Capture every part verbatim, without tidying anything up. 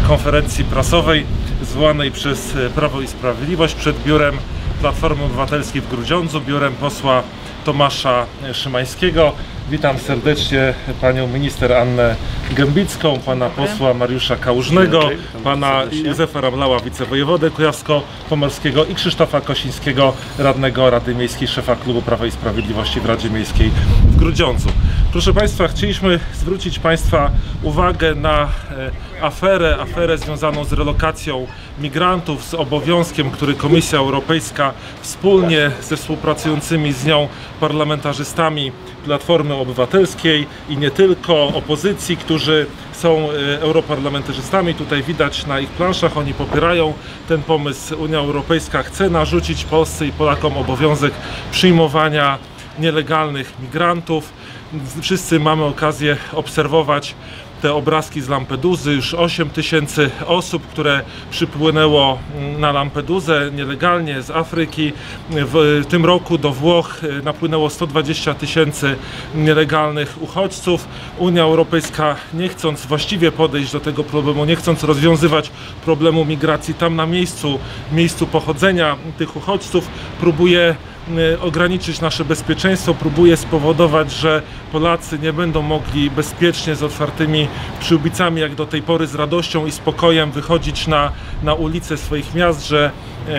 konferencji prasowej zwołanej przez Prawo i Sprawiedliwość przed biurem Platformy Obywatelskiej w Grudziądzu, biurem posła Tomasza Szymańskiego. Witam serdecznie panią minister Annę Gębicką, pana posła Mariusza Kałużnego, pana Józefa Ramlała, wicewojewodę kujawsko-pomorskiego i Krzysztofa Kosińskiego, radnego Rady Miejskiej, szefa klubu Prawa i Sprawiedliwości w Radzie Miejskiej w Grudziądzu. Proszę państwa, chcieliśmy zwrócić państwa uwagę na aferę, aferę związaną z relokacją migrantów, z obowiązkiem, który Komisja Europejska wspólnie ze współpracującymi z nią parlamentarzystami Platformy Obywatelskiej i nie tylko, opozycji, którzy są europarlamentarzystami. Tutaj widać na ich planszach, oni popierają ten pomysł. Unia Europejska chce narzucić Polsce i Polakom obowiązek przyjmowania nielegalnych migrantów. Wszyscy mamy okazję obserwować te obrazki z Lampedusy. Już osiem tysięcy osób, które przypłynęło na Lampedusę nielegalnie z Afryki. W tym roku do Włoch napłynęło sto dwadzieścia tysięcy nielegalnych uchodźców. Unia Europejska, nie chcąc właściwie podejść do tego problemu, nie chcąc rozwiązywać problemu migracji tam na miejscu, miejscu pochodzenia tych uchodźców, próbuje ograniczyć nasze bezpieczeństwo, próbuje spowodować, że Polacy nie będą mogli bezpiecznie z otwartymi przyłbicami jak do tej pory z radością i spokojem wychodzić na, na ulice swoich miast, że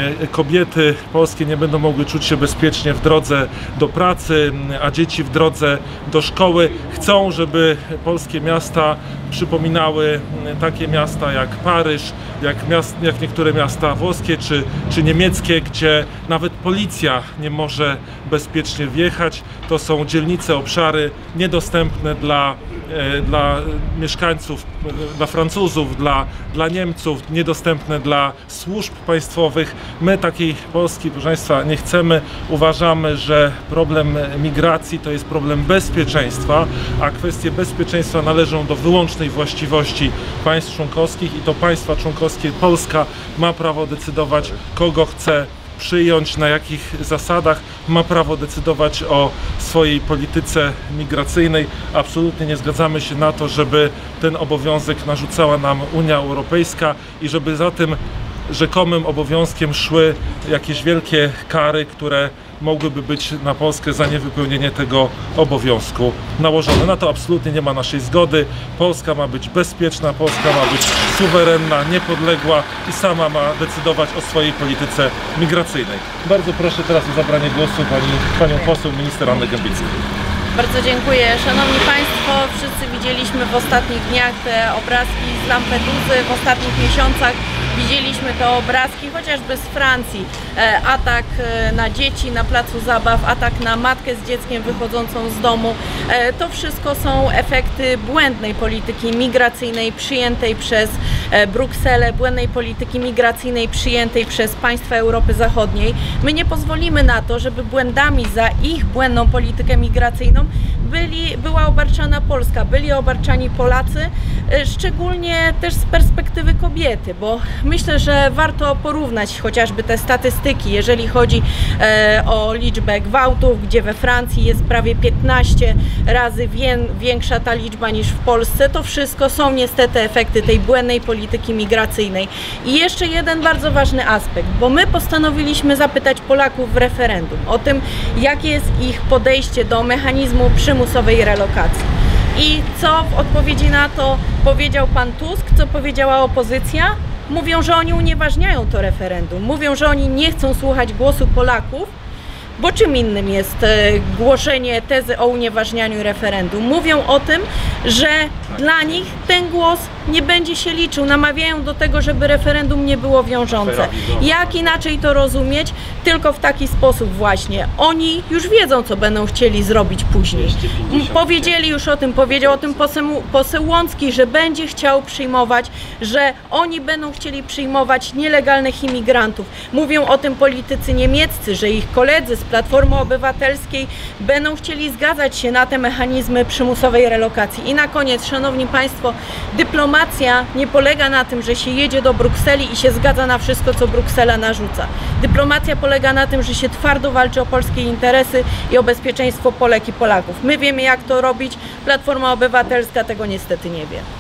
kobiety polskie nie będą mogły czuć się bezpiecznie w drodze do pracy, a dzieci w drodze do szkoły. Chcą, żeby polskie miasta przypominały takie miasta jak Paryż, jak, miast, jak niektóre miasta włoskie czy, czy niemieckie, gdzie nawet policja nie może bezpiecznie wjechać. To są dzielnice, obszary niedostępne dla, dla mieszkańców, dla Francuzów, dla, dla Niemców, niedostępne dla służb państwowych. My takiej Polski, proszę państwa, nie chcemy. Uważamy, że problem migracji to jest problem bezpieczeństwa, a kwestie bezpieczeństwa należą do wyłącznej właściwości państw członkowskich i to państwa członkowskie, Polska, ma prawo decydować, kogo chce przyjąć, na jakich zasadach, ma prawo decydować o swojej polityce migracyjnej. Absolutnie nie zgadzamy się na to, żeby ten obowiązek narzucała nam Unia Europejska i żeby za tym rzekomym obowiązkiem szły jakieś wielkie kary, które mogłyby być na Polskę za niewypełnienie tego obowiązku nałożone. Na to absolutnie nie ma naszej zgody. Polska ma być bezpieczna, Polska ma być suwerenna, niepodległa i sama ma decydować o swojej polityce migracyjnej. Bardzo proszę teraz o zabranie głosu pani, panią poseł minister Annę Gębicką. Bardzo dziękuję. Szanowni Państwo, wszyscy widzieliśmy w ostatnich dniach te obrazki z Lampedusy, w ostatnich miesiącach widzieliśmy te obrazki chociażby z Francji. Atak na dzieci na placu zabaw, atak na matkę z dzieckiem wychodzącą z domu. To wszystko są efekty błędnej polityki migracyjnej przyjętej przez Brukselę, błędnej polityki migracyjnej przyjętej przez państwa Europy Zachodniej. My nie pozwolimy na to, żeby błędami za ich błędną politykę migracyjną byli, była obarczana Polska, byli obarczani Polacy, szczególnie też z perspektywy kobiety, bo myślę, że warto porównać chociażby te statystyki, jeżeli chodzi e, o liczbę gwałtów, gdzie we Francji jest prawie piętnaście razy wie, większa ta liczba niż w Polsce. To wszystko są niestety efekty tej błędnej polityki migracyjnej. I jeszcze jeden bardzo ważny aspekt, bo my postanowiliśmy zapytać Polaków w referendum o tym, jakie jest ich podejście do mechanizmu przymusowej relokacji. I co w odpowiedzi na to powiedział pan Tusk, co powiedziała opozycja? Mówią, że oni unieważniają to referendum, mówią, że oni nie chcą słuchać głosu Polaków, bo czym innym jest głoszenie tezy o unieważnianiu referendum? Mówią o tym, że dla nich ten głos nie będzie się liczył, namawiają do tego, żeby referendum nie było wiążące. Jak inaczej to rozumieć? Tylko w taki sposób właśnie. Oni już wiedzą, co będą chcieli zrobić później. Powiedzieli już o tym, powiedział o tym poseł, poseł Łącki, że będzie chciał przyjmować, że oni będą chcieli przyjmować nielegalnych imigrantów. Mówią o tym politycy niemieccy, że ich koledzy z Platformy Obywatelskiej będą chcieli zgadzać się na te mechanizmy przymusowej relokacji. I na koniec, szanowni państwo, dyplomacja nie polega na tym, że się jedzie do Brukseli i się zgadza na wszystko, co Bruksela narzuca. Dyplomacja polega na tym, że się twardo walczy o polskie interesy i o bezpieczeństwo Polek i Polaków. My wiemy, jak to robić, Platforma Obywatelska tego niestety nie wie.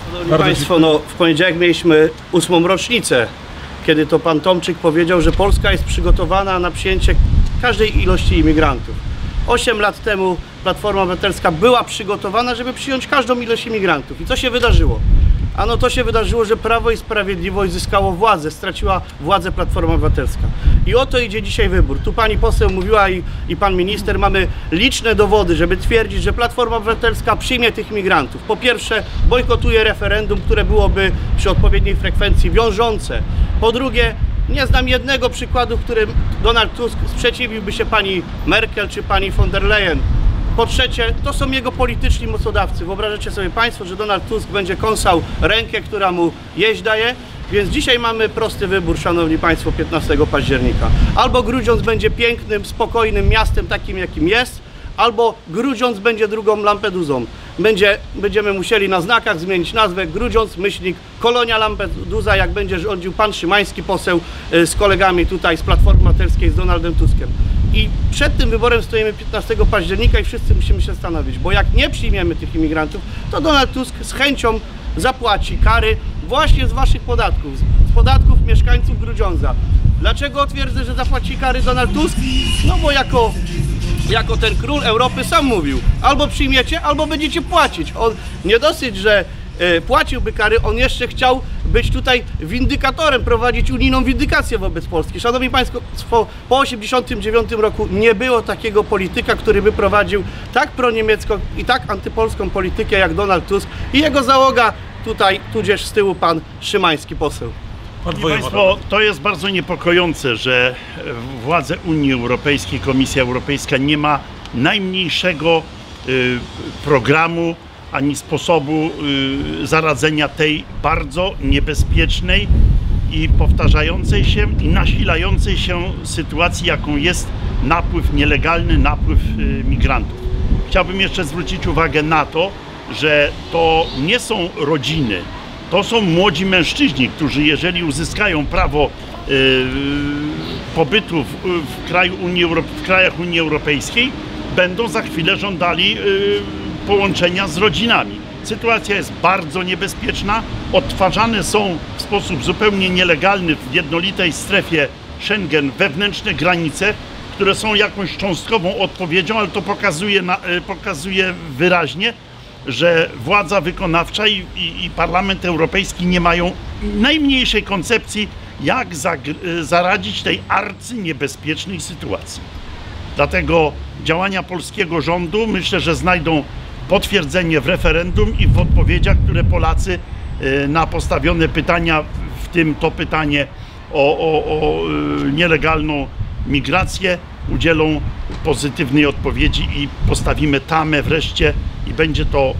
Szanowni Państwo, no, w poniedziałek mieliśmy ósmą rocznicę, kiedy to pan Tomczyk powiedział, że Polska jest przygotowana na przyjęcie każdej ilości imigrantów. Osiem lat temu Platforma Obywatelska była przygotowana, żeby przyjąć każdą ilość imigrantów. I co się wydarzyło? Ano to się wydarzyło, że Prawo i Sprawiedliwość zyskało władzę, straciła władzę Platforma Obywatelska. I o to idzie dzisiaj wybór. Tu pani poseł mówiła i, i pan minister, mamy liczne dowody, żeby twierdzić, że Platforma Obywatelska przyjmie tych imigrantów. Po pierwsze, bojkotuje referendum, które byłoby przy odpowiedniej frekwencji wiążące. Po drugie, nie znam jednego przykładu, w którym Donald Tusk sprzeciwiłby się pani Merkel czy pani von der Leyen. Po trzecie, to są jego polityczni mocodawcy. Wyobrażacie sobie Państwo, że Donald Tusk będzie kąsał rękę, która mu jeść daje? Więc dzisiaj mamy prosty wybór, Szanowni Państwo, piętnastego października. Albo Grudziądz będzie pięknym, spokojnym miastem, takim jakim jest, albo Grudziądz będzie drugą Lampedusą. Będzie, będziemy musieli na znakach zmienić nazwę Grudziądz, myślnik, Kolonia Lampedusa, jak będzie rządził pan Szymański, poseł z kolegami tutaj z Platformy Obywatelskiej, z Donaldem Tuskiem. I przed tym wyborem stoimy piętnastego października i wszyscy musimy się zastanowić, bo jak nie przyjmiemy tych imigrantów, to Donald Tusk z chęcią zapłaci kary właśnie z waszych podatków, z podatków mieszkańców Grudziądza. Dlaczego twierdzę, że zapłaci kary Donald Tusk? No bo jako, jako ten król Europy sam mówił, albo przyjmiecie, albo będziecie płacić. On nie dosyć, że e, płaciłby kary, on jeszcze chciał być tutaj windykatorem, prowadzić unijną windykację wobec Polski. Szanowni Państwo, po, po osiemdziesiątym dziewiątym roku nie było takiego polityka, który by prowadził tak proniemiecką i tak antypolską politykę jak Donald Tusk i jego załoga tutaj, tudzież z tyłu pan Szymański poseł. Szanowni Państwo, to jest bardzo niepokojące, że władze Unii Europejskiej, Komisja Europejska nie ma najmniejszego y, programu ani sposobu y, zaradzenia tej bardzo niebezpiecznej i powtarzającej się i nasilającej się sytuacji, jaką jest napływ, nielegalny napływ y, migrantów. Chciałbym jeszcze zwrócić uwagę na to, że to nie są rodziny, to są młodzi mężczyźni, którzy jeżeli uzyskają prawo y, pobytu w, w, kraju Unii Euro, w krajach Unii Europejskiej, będą za chwilę żądali y, połączenia z rodzinami. Sytuacja jest bardzo niebezpieczna. Odtwarzane są w sposób zupełnie nielegalny w jednolitej strefie Schengen wewnętrzne granice, które są jakąś cząstkową odpowiedzią, ale to pokazuje, na, pokazuje wyraźnie, że władza wykonawcza i, i, i Parlament Europejski nie mają najmniejszej koncepcji, jak zaradzić tej arcyniebezpiecznej sytuacji. Dlatego działania polskiego rządu myślę, że znajdą potwierdzenie w referendum i w odpowiedziach, które Polacy na postawione pytania, w tym to pytanie o, o, o nielegalną migrację, udzielą pozytywnej odpowiedzi i postawimy tamę wreszcie i będzie to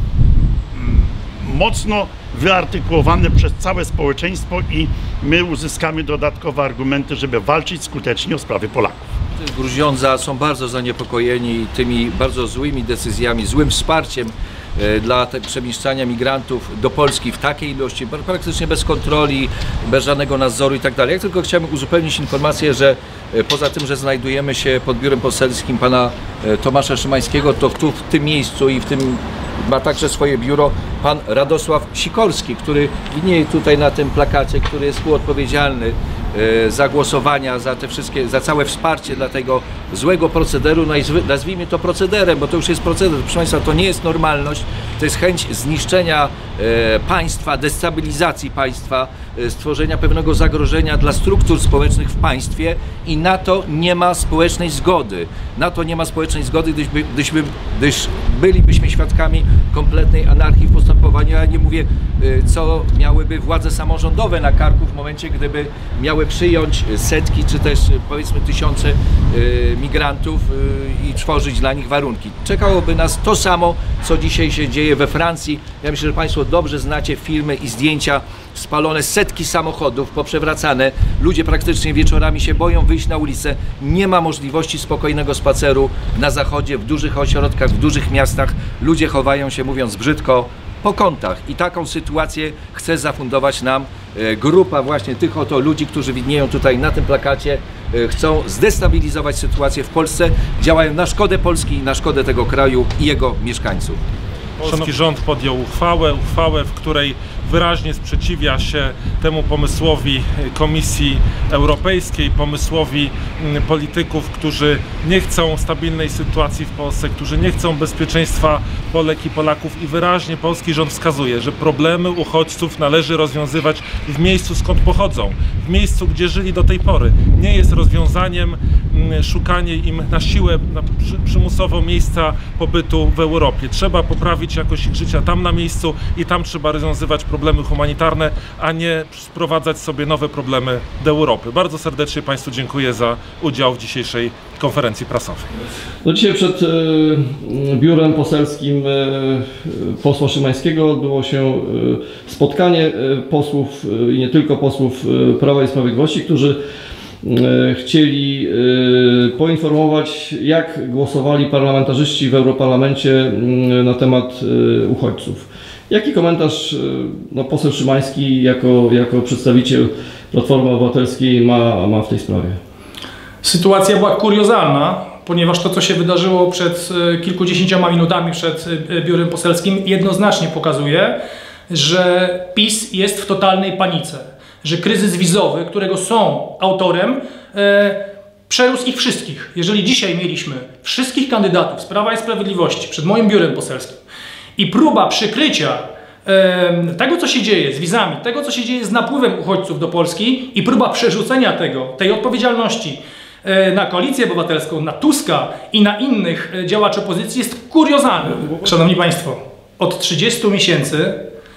mocno wyartykułowane przez całe społeczeństwo i my uzyskamy dodatkowe argumenty, żeby walczyć skutecznie o sprawy Polaków. Gruziądza są bardzo zaniepokojeni tymi bardzo złymi decyzjami, złym wsparciem dla przemieszczania migrantów do Polski w takiej ilości, praktycznie bez kontroli, bez żadnego nadzoru i tak dalej. Ja tylko chciałem uzupełnić informację, że poza tym, że znajdujemy się pod biurem poselskim pana Tomasza Szymańskiego, to tu w tym miejscu i w tym ma także swoje biuro pan Radosław Sikorski, który widnieje tutaj na tym plakacie, który jest współodpowiedzialny za głosowania, za te wszystkie, za całe wsparcie dla tego złego procederu, nazwijmy to procederem, bo to już jest proceder, proszę Państwa, to nie jest normalność, to jest chęć zniszczenia e, państwa, destabilizacji państwa, e, stworzenia pewnego zagrożenia dla struktur społecznych w państwie i na to nie ma społecznej zgody. Na to nie ma społecznej zgody, gdyż, by, gdyż, by, gdyż bylibyśmy świadkami kompletnej anarchii w postępowaniu. Ja nie mówię, e, co miałyby władze samorządowe na karku w momencie, gdyby miały przyjąć setki czy też powiedzmy tysiące y, migrantów y, i tworzyć dla nich warunki. Czekałoby nas to samo, co dzisiaj się dzieje we Francji. Ja myślę, że Państwo dobrze znacie filmy i zdjęcia, spalone setki samochodów, poprzewracane. Ludzie praktycznie wieczorami się boją wyjść na ulicę. Nie ma możliwości spokojnego spaceru na zachodzie, w dużych ośrodkach, w dużych miastach. Ludzie chowają się, mówiąc brzydko, po kątach i taką sytuację chce zafundować nam grupa właśnie tych oto ludzi, którzy widnieją tutaj na tym plakacie, chcą zdestabilizować sytuację w Polsce, działają na szkodę Polski, na szkodę tego kraju i jego mieszkańców. Polski rząd podjął uchwałę, uchwałę, w której wyraźnie sprzeciwia się temu pomysłowi Komisji Europejskiej, pomysłowi polityków, którzy nie chcą stabilnej sytuacji w Polsce, którzy nie chcą bezpieczeństwa Polek i Polaków i wyraźnie polski rząd wskazuje, że problemy uchodźców należy rozwiązywać w miejscu, skąd pochodzą, w miejscu, gdzie żyli do tej pory. Nie jest rozwiązaniem szukanie im na siłę, na przymusowo miejsca pobytu w Europie. Trzeba poprawić jakość ich życia tam na miejscu i tam trzeba rozwiązywać problemy humanitarne, a nie sprowadzać sobie nowe problemy do Europy. Bardzo serdecznie Państwu dziękuję za udział w dzisiejszej konferencji prasowej. No dzisiaj przed e, biurem poselskim e, posła Szymańskiego odbyło się e, spotkanie e, posłów e, i nie tylko posłów e, Prawa i Sprawiedliwości, którzy e, chcieli e, poinformować, jak głosowali parlamentarzyści w Europarlamencie e, na temat e, uchodźców. Jaki komentarz no, poseł Szymański jako, jako przedstawiciel Platformy Obywatelskiej ma, ma w tej sprawie? Sytuacja była kuriozalna, ponieważ to, co się wydarzyło przed kilkudziesięcioma minutami przed biurem poselskim, jednoznacznie pokazuje, że PiS jest w totalnej panice, że kryzys wizowy, którego są autorem, e, przerósł ich wszystkich. Jeżeli dzisiaj mieliśmy wszystkich kandydatów z Prawa i Sprawiedliwości przed moim biurem poselskim i próba przykrycia e, tego, co się dzieje z wizami, tego, co się dzieje z napływem uchodźców do Polski i próba przerzucenia tego, tej odpowiedzialności e, na Koalicję Obywatelską, na Tuska i na innych e, działaczy opozycji jest kuriozalna. Szanowni Państwo, od trzydziestu miesięcy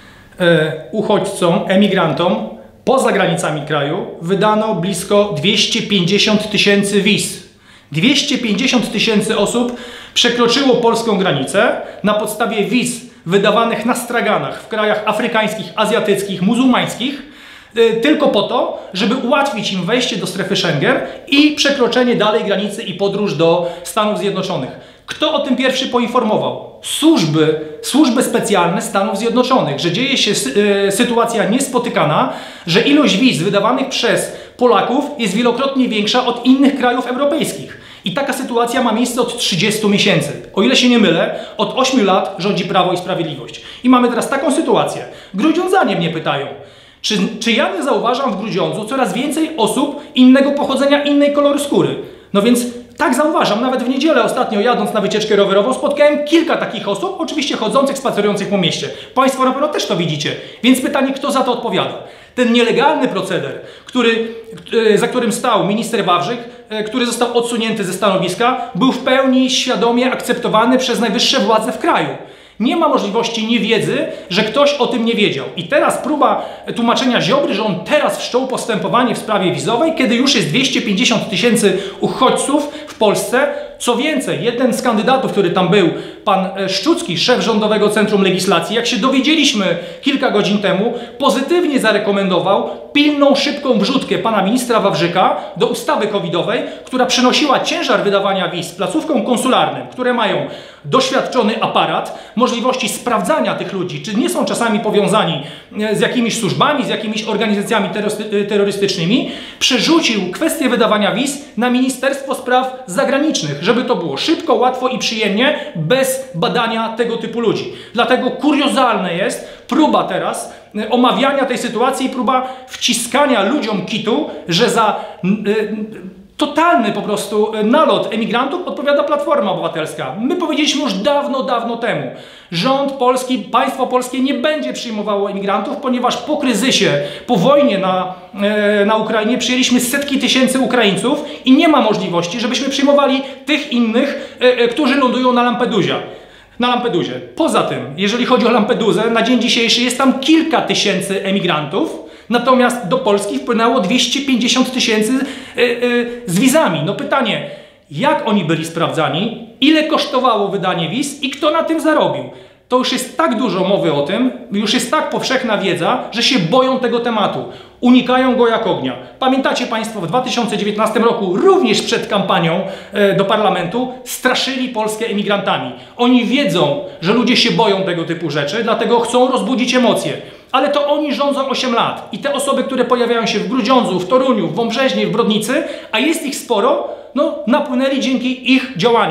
e, uchodźcom, emigrantom poza granicami kraju wydano blisko dwieście pięćdziesiąt tysięcy wiz. dwieście pięćdziesiąt tysięcy osób przekroczyło polską granicę na podstawie wiz wydawanych na straganach w krajach afrykańskich, azjatyckich, muzułmańskich, yy, tylko po to, żeby ułatwić im wejście do strefy Schengen i przekroczenie dalej granicy i podróż do Stanów Zjednoczonych. Kto o tym pierwszy poinformował? Służby, służby specjalne Stanów Zjednoczonych, że dzieje się yy, sytuacja niespotykana, że ilość wiz wydawanych przez Polaków jest wielokrotnie większa od innych krajów europejskich. I taka sytuacja ma miejsce od trzydziestu miesięcy. O ile się nie mylę, od ośmiu lat rządzi Prawo i Sprawiedliwość. I mamy teraz taką sytuację. Grudziądzanie mnie pytają, czy, czy ja nie zauważam w Grudziądzu coraz więcej osób innego pochodzenia, innej koloru skóry. No więc tak zauważam. Nawet w niedzielę ostatnio jadąc na wycieczkę rowerową spotkałem kilka takich osób, oczywiście chodzących, spacerujących po mieście. Państwo na pewno też to widzicie. Więc pytanie, kto za to odpowiada? Ten nielegalny proceder, który, za którym stał minister Wawrzyk, który został odsunięty ze stanowiska, był w pełni świadomie akceptowany przez najwyższe władze w kraju. Nie ma możliwości niewiedzy, że ktoś o tym nie wiedział. I teraz próba tłumaczenia Ziobry, że on teraz wszczął postępowanie w sprawie wizowej, kiedy już jest dwieście pięćdziesiąt tysięcy uchodźców w Polsce. Co więcej, jeden z kandydatów, który tam był, pan Szczucki, szef Rządowego Centrum Legislacji, jak się dowiedzieliśmy kilka godzin temu, pozytywnie zarekomendował pilną, szybką wrzutkę pana ministra Wawrzyka do ustawy covidowej, która przynosiła ciężar wydawania wiz placówkom konsularnym, które mają doświadczony aparat, możliwości sprawdzania tych ludzi, czy nie są czasami powiązani z jakimiś służbami, z jakimiś organizacjami terrorystycznymi, przerzucił kwestię wydawania wiz na Ministerstwo Spraw Zagranicznych, żeby to było szybko, łatwo i przyjemnie, bez badania tego typu ludzi. Dlatego kuriozalne jest próba teraz omawiania tej sytuacji i próba wciskania ludziom kitu, że za y, totalny po prostu nalot emigrantów odpowiada Platforma Obywatelska. My powiedzieliśmy już dawno, dawno temu, rząd polski, państwo polskie nie będzie przyjmowało emigrantów, ponieważ po kryzysie, po wojnie na, e, na Ukrainie przyjęliśmy setki tysięcy Ukraińców i nie ma możliwości, żebyśmy przyjmowali tych innych, e, e, którzy lądują na Lampedusie. Na Lampedusie. Poza tym, jeżeli chodzi o Lampedusę, na dzień dzisiejszy jest tam kilka tysięcy emigrantów, natomiast do Polski wpłynęło dwieście pięćdziesiąt tysięcy yy, yy, z wizami. No pytanie, jak oni byli sprawdzani, ile kosztowało wydanie wiz i kto na tym zarobił? To już jest tak dużo mowy o tym, już jest tak powszechna wiedza, że się boją tego tematu. Unikają go jak ognia. Pamiętacie Państwo, w dwa tysiące dziewiętnastym roku, również przed kampanią e, do parlamentu, straszyli Polskę emigrantami. Oni wiedzą, że ludzie się boją tego typu rzeczy, dlatego chcą rozbudzić emocje. Ale to oni rządzą osiem lat i te osoby, które pojawiają się w Grudziądzu, w Toruniu, w Wąbrzeźnie, w Brodnicy, a jest ich sporo, no napłynęli dzięki ich działaniom.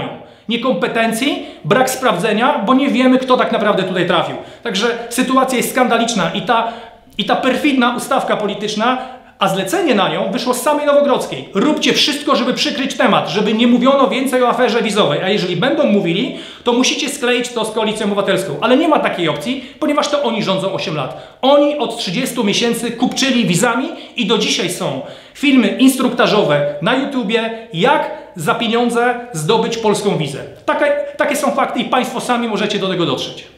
Niekompetencji, brak sprawdzenia, bo nie wiemy, kto tak naprawdę tutaj trafił. Także sytuacja jest skandaliczna i ta, i ta perfidna ustawka polityczna, a zlecenie na nią wyszło z samej Nowogrodzkiej. Róbcie wszystko, żeby przykryć temat, żeby nie mówiono więcej o aferze wizowej, a jeżeli będą mówili, to musicie skleić to z Koalicją Obywatelską. Ale nie ma takiej opcji, ponieważ to oni rządzą osiem lat. Oni od trzydziestu miesięcy kupczyli wizami i do dzisiaj są filmy instruktażowe na YouTubie, jak za pieniądze zdobyć polską wizę. Takie, takie są fakty i Państwo sami możecie do tego dotrzeć.